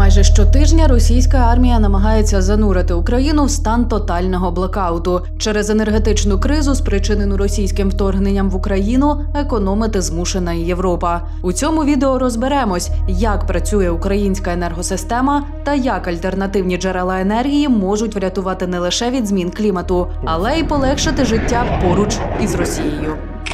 Майже щотижня російська армія намагається занурити Україну в стан тотального блекауту. Через енергетичну кризу, спричинену російським вторгненням в Україну, економити змушена і Європа. У цьому відео розберемось, як працює українська енергосистема та як альтернативні джерела енергії можуть врятувати не лише від змін клімату, але й полегшити життя поруч із Росією.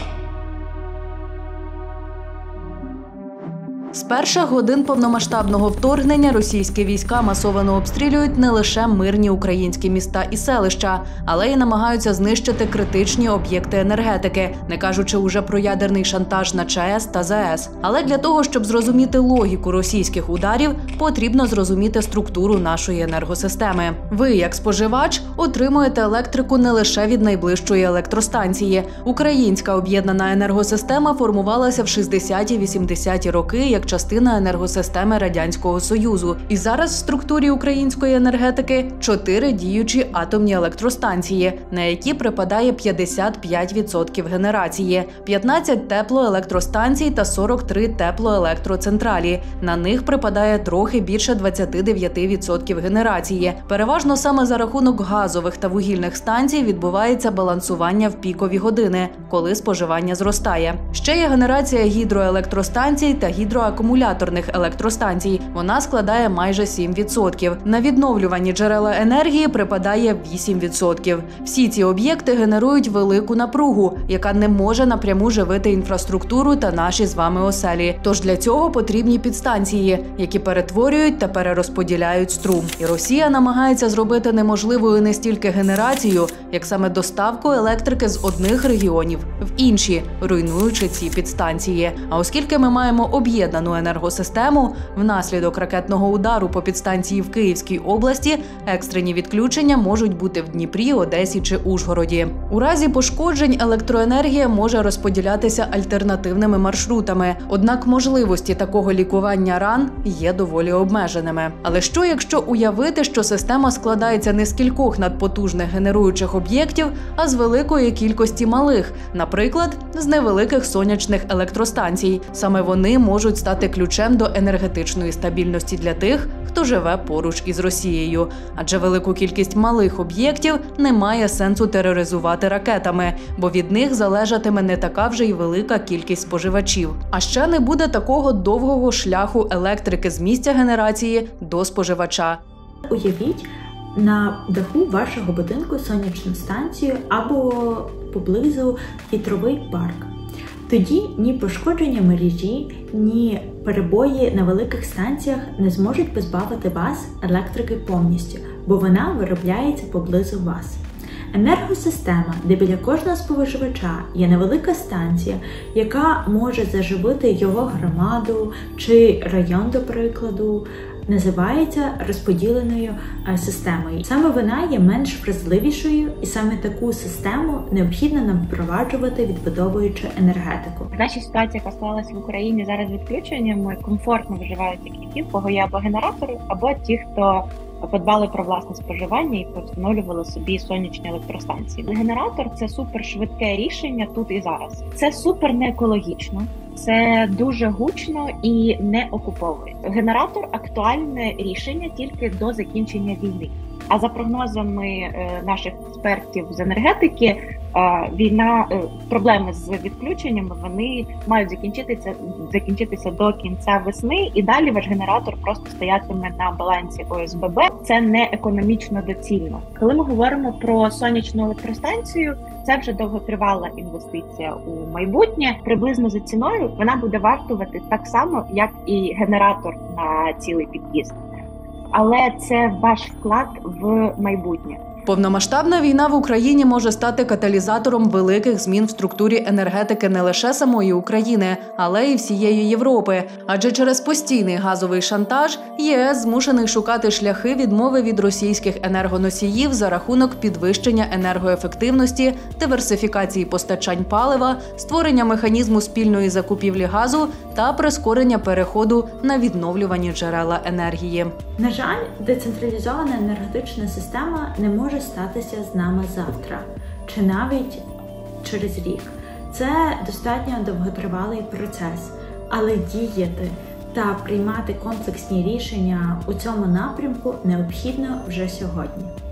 З перших годин повномасштабного вторгнення російські війська масово обстрілюють не лише мирні українські міста і селища, але й намагаються знищити критичні об'єкти енергетики, не кажучи уже про ядерний шантаж на ЧАЕС та ЗАЕС. Але для того, щоб зрозуміти логіку російських ударів, потрібно зрозуміти структуру нашої енергосистеми. Ви, як споживач, отримуєте електрику не лише від найближчої електростанції. Українська об'єднана енергосистема формувалася в 60-80-ті роки як частина енергосистеми Радянського Союзу. І зараз в структурі української енергетики 4 діючі атомні електростанції, на які припадає 55% генерації, 15 теплоелектростанцій та 43 теплоелектроцентралі. На них припадає трохи більше 29% генерації. Переважно саме за рахунок газових та вугільних станцій відбувається балансування в пікові години, коли споживання зростає. Ще є генерація гідроелектростанцій та гідроакумуляторних електростанцій. Вона складає майже 7%. На відновлювані джерела енергії припадає 8%. Всі ці об'єкти генерують велику напругу, яка не може напряму живити інфраструктуру та наші з вами оселі. Тож для цього потрібні підстанції, які перетворюють та перерозподіляють струм. І Росія намагається зробити неможливою не стільки генерацію, як саме доставку електрики з одних регіонів в інші, руйнуючи ці підстанції. А оскільки ми маємо об'єднану енергосистему, внаслідок ракетного удару по підстанції в Київській області екстрені відключення можуть бути в Дніпрі, Одесі чи Ужгороді. У разі пошкоджень електроенергія може розподілятися альтернативними маршрутами, однак можливості такого лікування ран є доволі обмеженими. Але що, якщо уявити, що система складається не з кількох надпотужних генеруючих об'єктів, а з великої кількості малих, наприклад, з невеликих сонячних електростанцій. Саме вони можуть стати ключем до енергетичної стабільності для тих, хто живе поруч із Росією. Адже велику кількість малих об'єктів немає сенсу тероризувати ракетами, бо від них залежатиме не така вже й велика кількість споживачів. А ще не буде такого довгого шляху електрики з місця генерації до споживача. Уявіть на даху вашого будинку сонячну станцію або поблизу вітровий парк. Тоді ні пошкодження мережі, ні перебої на великих станціях не зможуть позбавити вас електрики повністю, бо вона виробляється поблизу вас. Енергосистема, де біля кожного споживача є невелика станція, яка може заживити його громаду чи район, до прикладу, називається розподіленою системою. Саме вона є менш вразливішою, і саме таку систему необхідно нам впроваджувати, відбудовуючи енергетику. В нашій ситуації, яка склалася в Україні зараз відключеннями, комфортно виживають тільки ті, в кого є або генератори, або ті, хто подбали про власне споживання і встановлювали собі сонячні електростанції. Генератор – це супершвидке рішення тут і зараз. Це супер не екологічно, це дуже гучно і не окуповує. Генератор – актуальне рішення тільки до закінчення війни. А за прогнозами наших експертів з енергетики, проблеми з відключеннями, вони мають закінчитися до кінця весни, і далі ваш генератор просто стоятиме на балансі ОСББ. Це не економічно доцільно. Коли ми говоримо про сонячну електростанцію, це вже довготривала інвестиція у майбутнє. Приблизно за ціною вона буде вартувати так само, як і генератор на цілий під'їзд. Але це ваш вклад в майбутнє. Повномасштабна війна в Україні може стати каталізатором великих змін в структурі енергетики не лише самої України, але й всієї Європи. Адже через постійний газовий шантаж ЄС змушений шукати шляхи відмови від російських енергоносіїв за рахунок підвищення енергоефективності, диверсифікації постачань палива, створення механізму спільної закупівлі газу та прискорення переходу на відновлювані джерела енергії. На жаль, децентралізована енергетична система не може статися з нами завтра, чи навіть через рік. Це достатньо довготривалий процес, але діяти та приймати комплексні рішення у цьому напрямку необхідно вже сьогодні.